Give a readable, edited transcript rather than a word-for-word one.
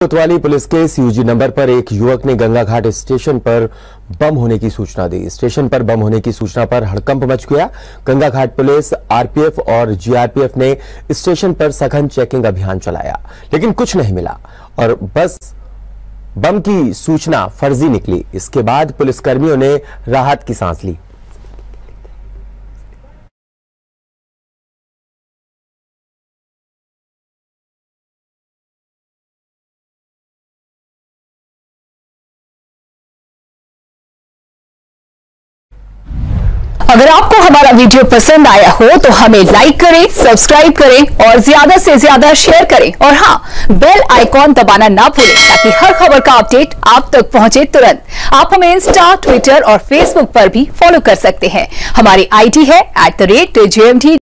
कोतवाली पुलिस के CUG number पर एक युवक ने गंगा घाट स्टेशन पर बम होने की सूचना दी। स्टेशन पर बम होने की सूचना पर हड़कंप मच गया। गंगा घाट पुलिस, आरपीएफ और जीआरपीएफ ने स्टेशन पर सघन चेकिंग अभियान चलाया, लेकिन कुछ नहीं मिला और बस बम की सूचना फर्जी निकली। इसके बाद पुलिसकर्मियों ने राहत की सांस ली। अगर आपको हमारा वीडियो पसंद आया हो तो हमें लाइक करें, सब्सक्राइब करें और ज्यादा से ज्यादा शेयर करें। और हाँ, बेल आइकॉन दबाना ना भूलें ताकि हर खबर का अपडेट आप तक पहुंचे तुरंत। आप हमें इंस्टा, ट्विटर और फेसबुक पर भी फॉलो कर सकते हैं। हमारी आईडी है @JMT।